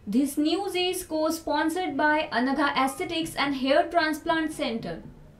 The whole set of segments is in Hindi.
This news is co-sponsored by Anagha Aesthetics and Hair Transplant Center.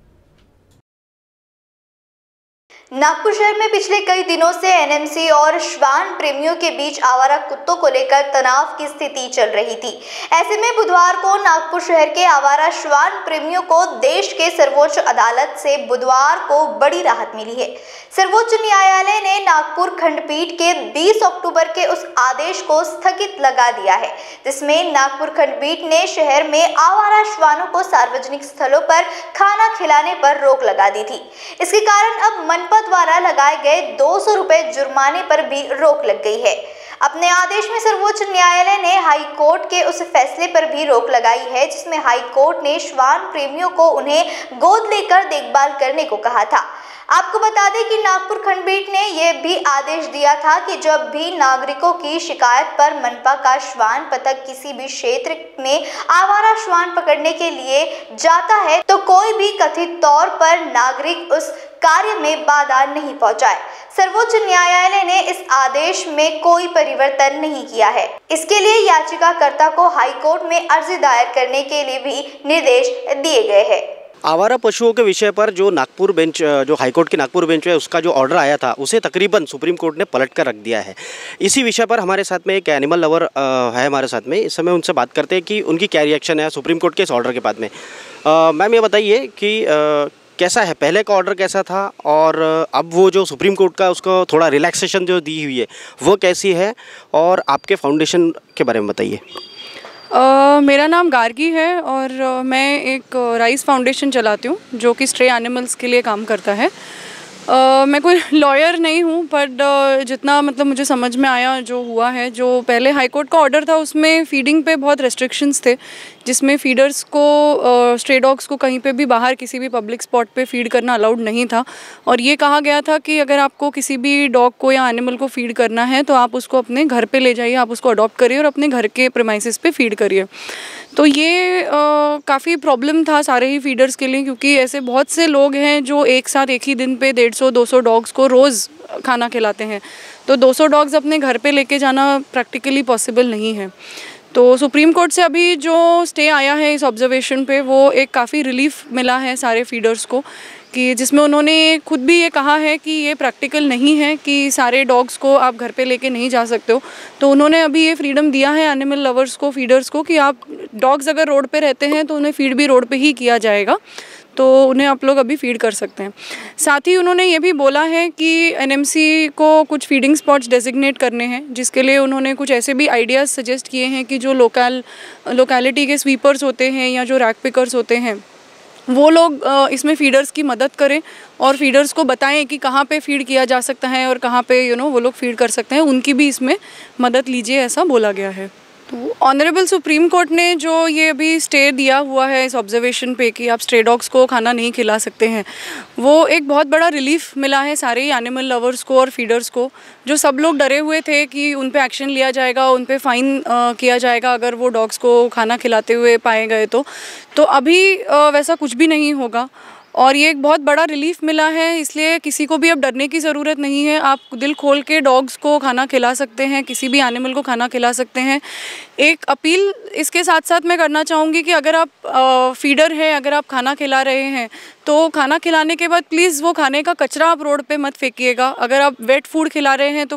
Nagpur शहर में पिछले कई दिनों से एनएमसी और श्वान प्रेमियों के बीच आवारा कुत्तों को लेकर तनाव की स्थिति चल रही थी। ऐसे में बुधवार को नागपुर शहर के आवारा श्वान प्रेमियों को देश के सर्वोच्च अदालत से बुधवार को बड़ी राहत मिली है। सर्वोच्च न्यायालय ने नागपुर खंडपीठ के 20 अक्टूबर के उस आदेश को स्थगित लगा दिया है, जिसमें नागपुर खंडपीठ ने शहर में आवारा श्वानों को सार्वजनिक स्थलों पर खाना खिलाने पर रोक लगा दी थी। इसके कारण अब मनपा द्वारा लगाए गए 200 रुपए जुर्माने पर भी रोक लग गई है। अपने आदेश में सर्वोच्च न्यायालय ने हाई कोर्ट के उस फैसले पर भी रोक लगाई है, जिसमें हाई कोर्ट ने श्वान प्रेमियों को उन्हें गोद लेकर देखभाल करने को कहा था। आपको बता दें कि नागपुर खंडपीठ ने यह भी आदेश दिया था कि जब भी नागरिकों की शिकायत पर मनपा का श्वान पथक किसी भी क्षेत्र में आवारा श्वान पकड़ने के लिए जाता है तो कोई भी कथित तौर पर नागरिक उस कार्य में बाधा नहीं पहुंचाए। सर्वोच्च न्यायालय ने इस आदेश में कोई परिवर्तन नहीं किया है। इसके लिए याचिकाकर्ता को हाई कोर्ट में अर्जी दायर करने के लिए भी निर्देश दिए गए हैं। आवारा पशुओं के विषय पर जो नागपुर बेंच, जो हाईकोर्ट की नागपुर बेंच है, उसका जो ऑर्डर आया था उसे तकरीबन सुप्रीम कोर्ट ने पलट कर रख दिया है। इसी विषय पर हमारे साथ में एक एनिमल लवर है हमारे साथ में। इस समय उनसे बात करते हैं कि उनकी क्या रिएक्शन है सुप्रीम कोर्ट के इस ऑर्डर के बाद में। मैम, ये बताइए कि कैसा है, पहले का ऑर्डर कैसा था और अब वो जो सुप्रीम कोर्ट का उसको थोड़ा रिलैक्सेशन जो दी हुई है वो कैसी है, और आपके फाउंडेशन के बारे में बताइए। मेरा नाम गार्गी है और मैं एक राइस फाउंडेशन चलाती हूँ जो कि स्ट्रे एनिमल्स के लिए काम करता है। मैं कोई लॉयर नहीं हूँ, पर जितना मतलब मुझे समझ में आया जो हुआ है, जो पहले हाई कोर्ट का ऑर्डर था उसमें फीडिंग पे बहुत रेस्ट्रिक्शंस थे, जिसमें फीडर्स को स्ट्रे डॉग्स को कहीं पे भी बाहर किसी भी पब्लिक स्पॉट पे फीड करना अलाउड नहीं था। और ये कहा गया था कि अगर आपको किसी भी डॉग को या एनिमल को फीड करना है तो आप उसको अपने घर पे ले जाइए, आप उसको अडॉप्ट करिए और अपने घर के प्रेमाइसेस पे फीड करिए। तो ये काफ़ी प्रॉब्लम था सारे ही फीडर्स के लिए, क्योंकि ऐसे बहुत से लोग हैं जो एक साथ एक ही दिन पे 150-200 डॉग्स को रोज़ खाना खिलाते हैं। तो 200 डॉग्स अपने घर पे लेके जाना प्रैक्टिकली पॉसिबल नहीं है। तो सुप्रीम कोर्ट से अभी जो स्टे आया है इस ऑब्जर्वेशन पे, वो एक काफ़ी रिलीफ मिला है सारे फीडर्स को, कि जिसमें उन्होंने खुद भी ये कहा है कि ये प्रैक्टिकल नहीं है कि सारे डॉग्स को आप घर पे लेके नहीं जा सकते हो। तो उन्होंने अभी ये फ्रीडम दिया है एनिमल लवर्स को, फीडर्स को, कि आप डॉग्स अगर रोड पे रहते हैं तो उन्हें फीड भी रोड पे ही किया जाएगा, तो उन्हें आप लोग अभी फीड कर सकते हैं। साथ ही उन्होंने ये भी बोला है कि एनएमसी को कुछ फीडिंग स्पॉट्स डेजिग्नेट करने हैं, जिसके लिए उन्होंने कुछ ऐसे भी आइडियाज़ सजेस्ट किए हैं कि जो लोकेलिटी के स्वीपर्स होते हैं या जो रैक पिकर्स होते हैं वो लोग इसमें फीडर्स की मदद करें और फीडर्स को बताएं कि कहाँ पे फीड किया जा सकता है और कहाँ पे वो लोग फीड कर सकते हैं, उनकी भी इसमें मदद लीजिए, ऐसा बोला गया है। तो ऑनरेबल सुप्रीम कोर्ट ने जो ये अभी स्टे दिया हुआ है इस ऑब्जर्वेशन पे कि आप स्ट्रे डॉग्स को खाना नहीं खिला सकते हैं, वो एक बहुत बड़ा रिलीफ मिला है सारे ही एनिमल लवर्स को और फीडर्स को, जो सब लोग डरे हुए थे कि उन पे एक्शन लिया जाएगा, उन पे फाइन किया जाएगा अगर वो डॉग्स को खाना खिलाते हुए पाए गए तो अभी वैसा कुछ भी नहीं होगा। और ये एक बहुत बड़ा रिलीफ मिला है, इसलिए किसी को भी अब डरने की ज़रूरत नहीं है। आप दिल खोल के डॉग्स को खाना खिला सकते हैं, किसी भी एनिमल को खाना खिला सकते हैं। एक अपील इसके साथ साथ मैं करना चाहूँगी कि अगर आप फीडर हैं, अगर आप खाना खिला रहे हैं तो खाना खिलाने के बाद प्लीज़ वो खाने का कचरा आप रोड पे मत फेंकिएगा। अगर आप वेट फूड खिला रहे हैं तो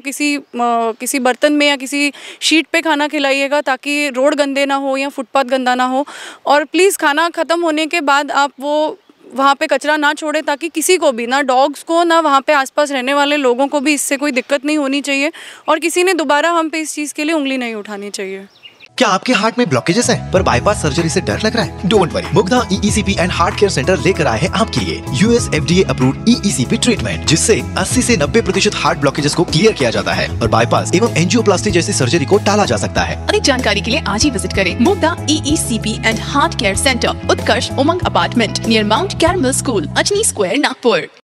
किसी बर्तन में या किसी शीट पे खाना खिलाइएगा, ताकि रोड गंदे ना हो या फुटपाथ गंदा ना हो। और प्लीज़ खाना ख़त्म होने के बाद आप वो वहाँ पे कचरा ना छोड़े, ताकि किसी को भी, ना डॉग्स को ना वहाँ पे आसपास रहने वाले लोगों को भी इससे कोई दिक्कत नहीं होनी चाहिए और किसी ने दोबारा हम पे इस चीज़ के लिए उंगली नहीं उठानी चाहिए। क्या आपके हार्ट में ब्लॉकेजेस हैं पर बाईपास सर्जरी से डर लग रहा है? Don't worry, Mugdha EECP and heart care centre लेकर आए हैं आपके लिए US FDA approved EECP treatment, जिससे 80 से 90% हार्ट ब्लॉकेजेस को क्लियर किया जाता है और बाईपास एवं एंजियोप्लास्टी जैसी सर्जरी को टाला जा सकता है। अधिक जानकारी के लिए आज ही विजिट करें Mugdha EECP and heart care centre, Utkarsh Umang apartment near Mount Carmel school, Ajni square, Nagpur.